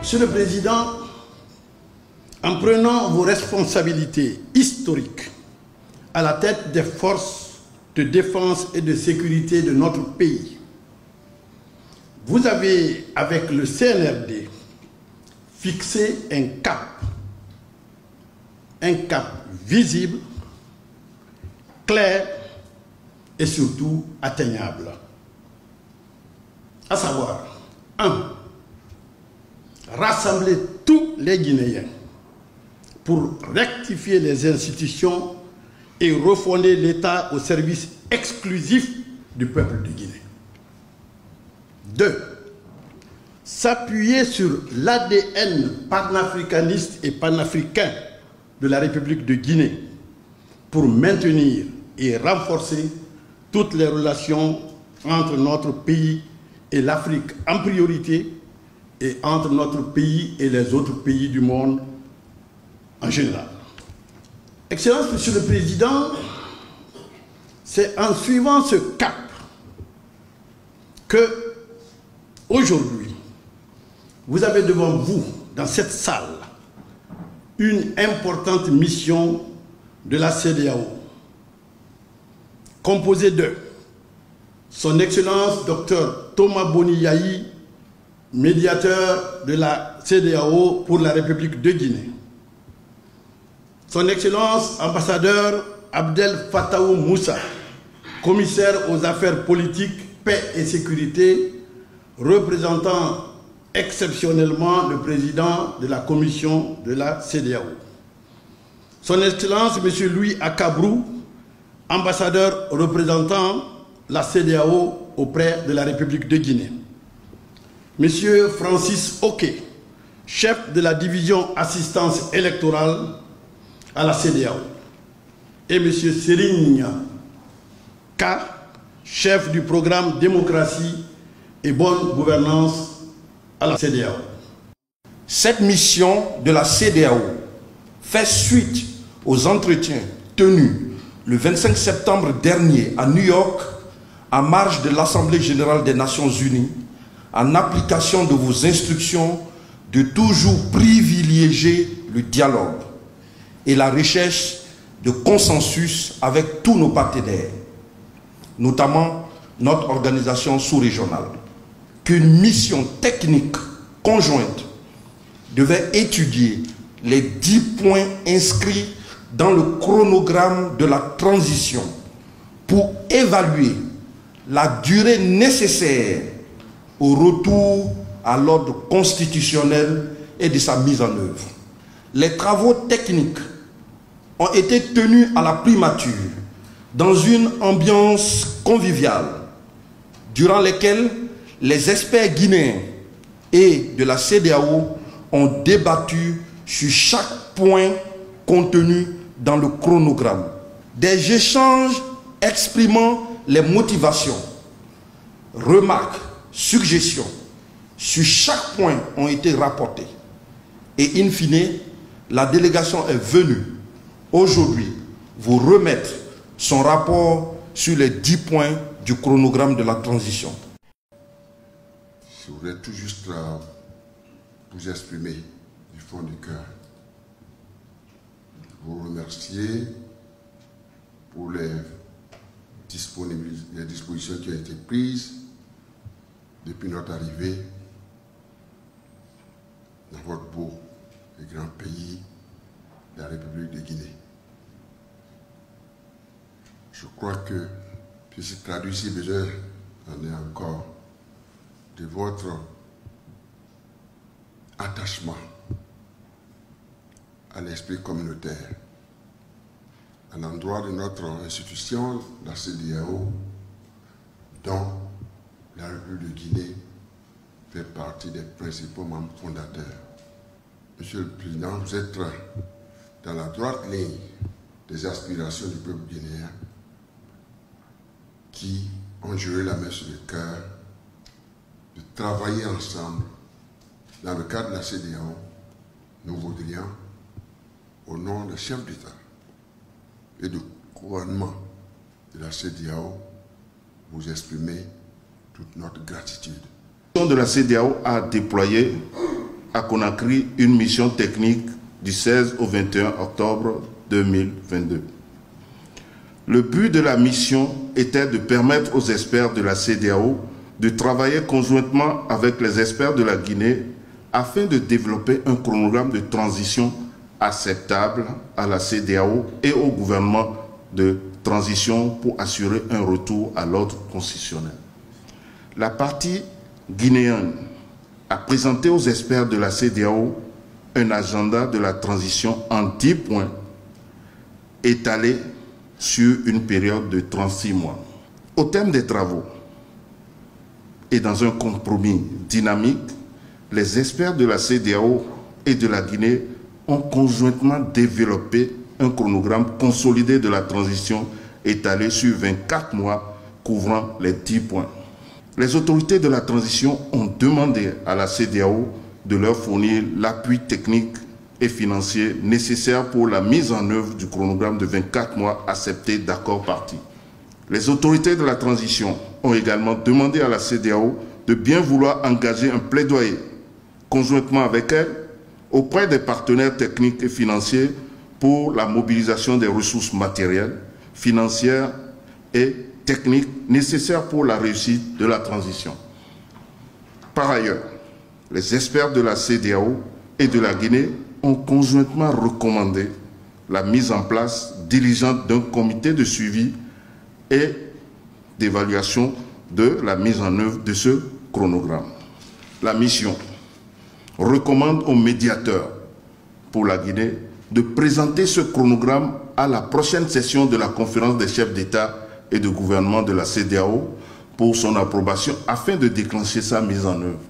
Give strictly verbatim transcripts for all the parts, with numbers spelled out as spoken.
Monsieur le Président, en prenant vos responsabilités historiques à la tête des forces de défense et de sécurité de notre pays, vous avez, avec le C N R D, fixé un cap, un cap visible, clair et surtout atteignable. À savoir, un, rassembler tous les Guinéens pour rectifier les institutions et refonder l'État au service exclusif du peuple de Guinée. Deux, s'appuyer sur l'A D N panafricaniste et panafricain de la République de Guinée pour maintenir et renforcer toutes les relations entre notre pays et l'Afrique en priorité et entre notre pays et les autres pays du monde en général. Excellence, Monsieur le Président, c'est en suivant ce cap que, aujourd'hui, vous avez devant vous, dans cette salle, une importante mission de la C E D E A O, composée de Son Excellence Docteur Thomas Boni Yahi, médiateur de la C E D E A O pour la République de Guinée. Son Excellence Ambassadeur Abdel Fattah Moussa, commissaire aux affaires politiques, paix et sécurité, représentant exceptionnellement le président de la commission de la C E D E A O. Son Excellence M. Louis Akabrou, ambassadeur représentant la C E D E A O auprès de la République de Guinée. M. Francis Oké, chef de la division assistance électorale à la C E D E A O. Et M. Serigne K, chef du programme démocratie et bonne gouvernance à la C E D E A O. Cette mission de la C E D E A O fait suite aux entretiens tenus le vingt-cinq septembre dernier à New York, en marge de l'Assemblée générale des Nations unies, en application de vos instructions de toujours privilégier le dialogue et la recherche de consensus avec tous nos partenaires, notamment notre organisation sous-régionale, qu'une mission technique conjointe devait étudier les dix points inscrits dans le chronogramme de la transition pour évaluer la durée nécessaire au retour à l'ordre constitutionnel et de sa mise en œuvre. Les travaux techniques ont été tenus à la primature dans une ambiance conviviale durant lesquelles les experts guinéens et de la C E D E A O ont débattu sur chaque point contenu dans le chronogramme. Des échanges exprimant les motivations, remarques, suggestions sur chaque point ont été rapportés. Et in fine, la délégation est venue aujourd'hui vous remettre son rapport sur les dix points du chronogramme de la transition. Je voudrais tout juste euh, vous exprimer du fond du cœur, vous remercier pour les, les dispositions qui ont été prises depuis notre arrivée dans votre beau et grand pays, la République de Guinée. Je crois que, puis c'est traduit si besoin, on est encore, de votre attachement à l'esprit communautaire, à l'endroit de notre institution, la C E D E A O, dont la République de Guinée fait partie des principaux membres fondateurs. Monsieur le Président, vous êtes dans la droite ligne des aspirations du peuple guinéen qui ont juré la main sur le cœur de travailler ensemble dans le cadre de la C E D E A O. Nous voudrions, au nom des chefs d'État et du gouvernement de la C E D E A O, vous exprimer toute notre gratitude. La de la C E D E A O a déployé à Conakry une mission technique du seize au vingt et un octobre deux mille vingt-deux. Le but de la mission était de permettre aux experts de la C E D E A O de travailler conjointement avec les experts de la Guinée afin de développer un chronogramme de transition acceptable à la C E D E A O et au gouvernement de transition pour assurer un retour à l'ordre constitutionnel. La partie guinéenne a présenté aux experts de la C E D E A O un agenda de la transition en dix points étalé sur une période de trente-six mois. Au terme des travaux et dans un compromis dynamique, les experts de la C E D E A O et de la Guinée ont conjointement développé un chronogramme consolidé de la transition étalé sur vingt-quatre mois couvrant les dix points. Les autorités de la transition ont demandé à la C E D E A O de leur fournir l'appui technique et financier nécessaire pour la mise en œuvre du chronogramme de vingt-quatre mois accepté d'accord partis. Les autorités de la transition ont également demandé à la C E D E A O de bien vouloir engager un plaidoyer conjointement avec elle auprès des partenaires techniques et financiers pour la mobilisation des ressources matérielles, financières et techniques nécessaires pour la réussite de la transition. Par ailleurs, les experts de la C E D E A O et de la Guinée ont conjointement recommandé la mise en place diligente d'un comité de suivi et d'évaluation de la mise en œuvre de ce chronogramme. La mission recommande aux médiateurs pour la Guinée de présenter ce chronogramme à la prochaine session de la conférence des chefs d'État et de gouvernement de la C E D E A O pour son approbation afin de déclencher sa mise en œuvre.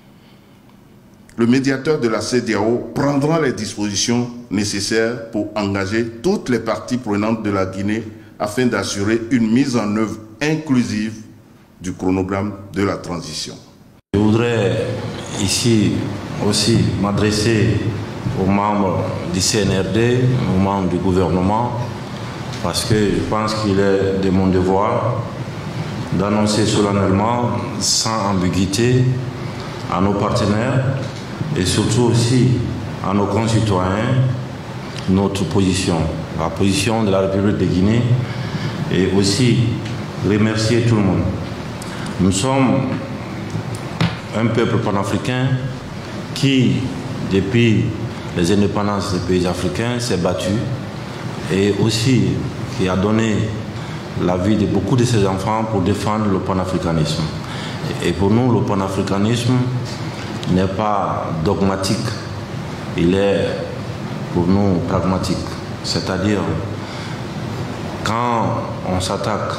Le médiateur de la C E D E A O prendra les dispositions nécessaires pour engager toutes les parties prenantes de la Guinée afin d'assurer une mise en œuvre inclusive du chronogramme de la transition. Je voudrais ici aussi m'adresser aux membres du C N R D, aux membres du gouvernement, parce que je pense qu'il est de mon devoir d'annoncer solennellement, sans ambiguïté, à nos partenaires et surtout aussi à nos concitoyens, notre position, la position de la République de Guinée, et aussi remercier tout le monde. Nous sommes un peuple panafricain qui, depuis les indépendances des pays africains, s'est battu et aussi qui a donné la vie de beaucoup de ses enfants pour défendre le panafricanisme. Et pour nous, le panafricanisme n'est pas dogmatique, il est pour nous pragmatique. C'est-à-dire, quand on s'attaque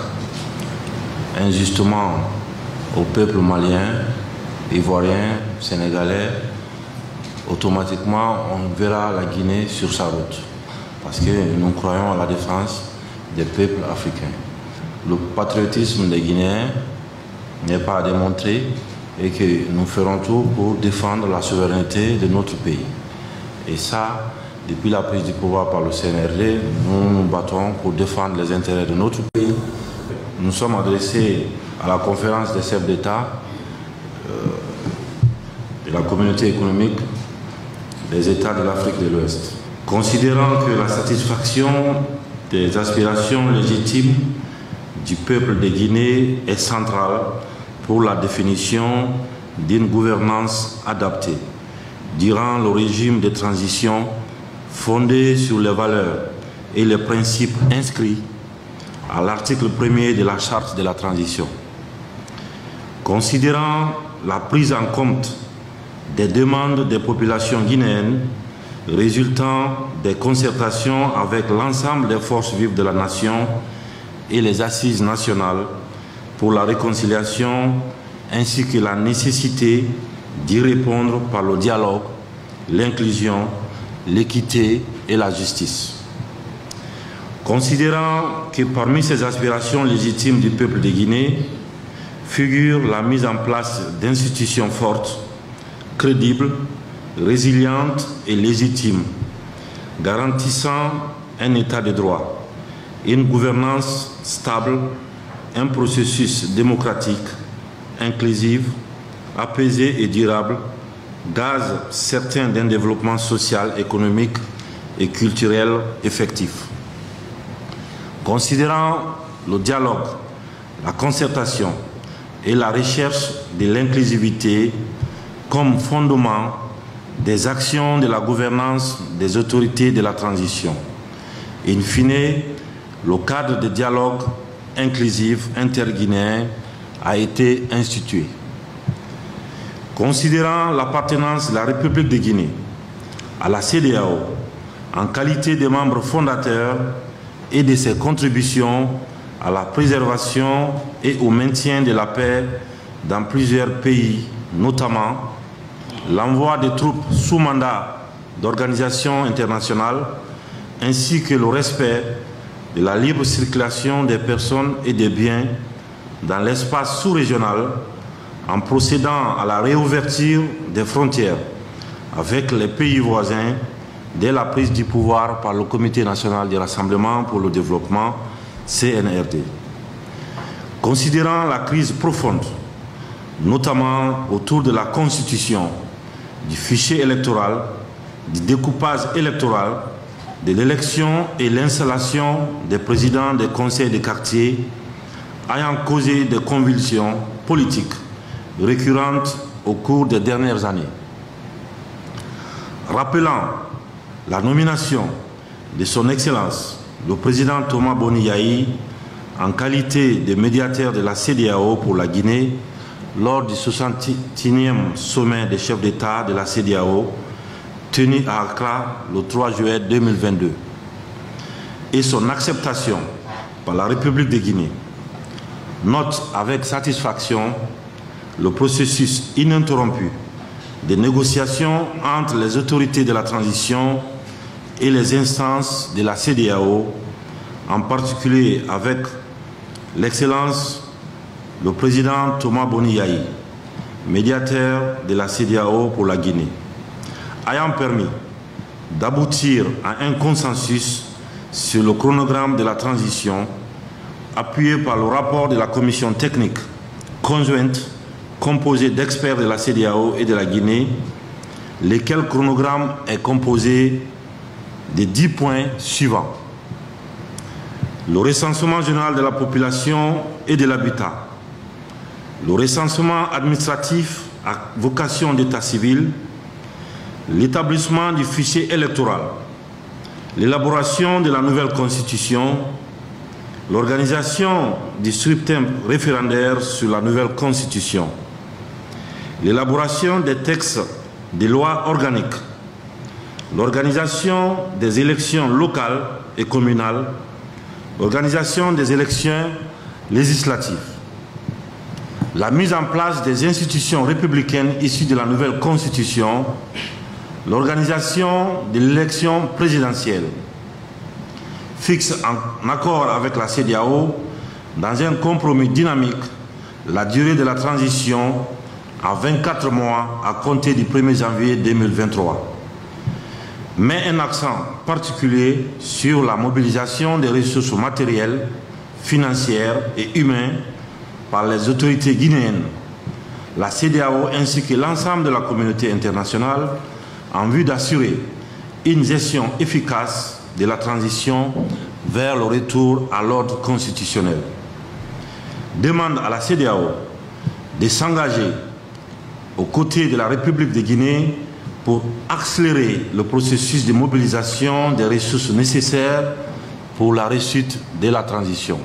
injustement au peuple malien, ivoirien, sénégalais, automatiquement on verra la Guinée sur sa route. Parce que nous croyons à la défense des peuples africains. Le patriotisme des Guinéens n'est pas à démontrer et que nous ferons tout pour défendre la souveraineté de notre pays. Et ça, depuis la prise du pouvoir par le C N R D, nous nous battons pour défendre les intérêts de notre pays. Nous sommes adressés à la conférence des chefs d'État euh, de la communauté économique des États de l'Afrique de l'Ouest. Considérant que la satisfaction des aspirations légitimes du peuple de Guinée est centrale pour la définition d'une gouvernance adaptée durant le régime de transition fondé sur les valeurs et les principes inscrits à l'article premier de la charte de la transition. Considérant la prise en compte des demandes des populations guinéennes résultant des concertations avec l'ensemble des forces vives de la nation et les assises nationales pour la réconciliation ainsi que la nécessité d'y répondre par le dialogue, l'inclusion, l'équité et la justice. Considérant que parmi ces aspirations légitimes du peuple de Guinée figure la mise en place d'institutions fortes, crédibles, résilientes et légitimes, garantissant un état de droit, une gouvernance stable, un processus démocratique, inclusif, apaisé et durable, gage certain d'un développement social, économique et culturel effectif. Considérant le dialogue, la concertation et la recherche de l'inclusivité comme fondement des actions de la gouvernance des autorités de la transition. In fine, le cadre de dialogue inclusif interguinéen a été institué. Considérant l'appartenance de la République de Guinée à la C E D E A O en qualité de membre fondateur et de ses contributions à la préservation et au maintien de la paix dans plusieurs pays, notamment l'envoi de troupes sous mandat d'organisations internationales, ainsi que le respect de la libre circulation des personnes et des biens dans l'espace sous-régional, en procédant à la réouverture des frontières avec les pays voisins dès la prise du pouvoir par le Comité national du Rassemblement pour le développement, C N R D. Considérant la crise profonde, notamment autour de la constitution, du fichier électoral, du découpage électoral, de l'élection et l'installation des présidents des conseils de quartier, ayant causé des convulsions politiques récurrentes au cours des dernières années. Rappelant la nomination de son Excellence, le président Toma Boni Yayi, en qualité de médiateur de la C E D E A O pour la Guinée, lors du soixante-et-unième sommet des chefs d'État de la C E D E A O, tenu à Accra le trois juillet deux mille vingt-deux, et son acceptation par la République de Guinée, note avec satisfaction le processus ininterrompu de négociations entre les autorités de la transition et les instances de la C E D E A O, en particulier avec l'Excellence le président Toma Boni Yayi, médiateur de la C E D E A O pour la Guinée, ayant permis d'aboutir à un consensus sur le chronogramme de la transition, appuyé par le rapport de la commission technique conjointe composée d'experts de la C E D E A O et de la Guinée, lequel chronogramme est composé des dix points suivants. Le recensement général de la population et de l'habitat, le recensement administratif à vocation d'état civil, l'établissement du fichier électoral, l'élaboration de la nouvelle constitution, l'organisation du scrutin référendaire sur la nouvelle constitution, l'élaboration des textes des lois organiques, l'organisation des élections locales et communales, l'organisation des élections législatives, la mise en place des institutions républicaines issues de la nouvelle constitution, l'organisation de l'élection présidentielle, fixe en accord avec la C E D E A O, dans un compromis dynamique, la durée de la transition à vingt-quatre mois à compter du premier janvier deux mille vingt-trois. Met un accent particulier sur la mobilisation des ressources matérielles, financières et humaines par les autorités guinéennes, la C E D E A O ainsi que l'ensemble de la communauté internationale en vue d'assurer une gestion efficace de la transition vers le retour à l'ordre constitutionnel. Demande à la C E D E A O de s'engager aux côtés de la République de Guinée pour accélérer le processus de mobilisation des ressources nécessaires pour la réussite de la transition.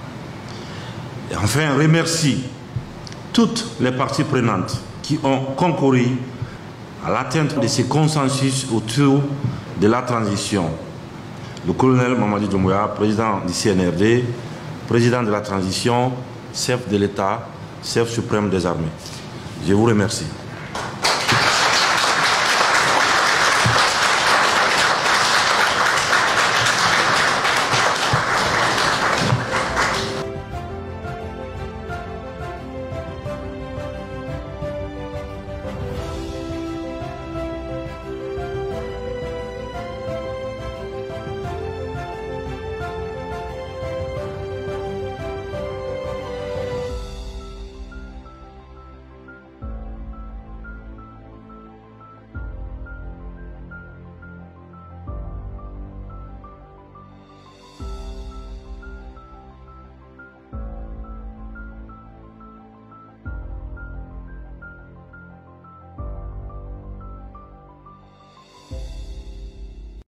Et enfin, remercie toutes les parties prenantes qui ont concouru à l'atteinte de ce consensus autour de la transition. Le colonel Mamadi Doumbouya, président du C N R D, président de la transition, chef de l'État, chef suprême des armées. Je vous remercie.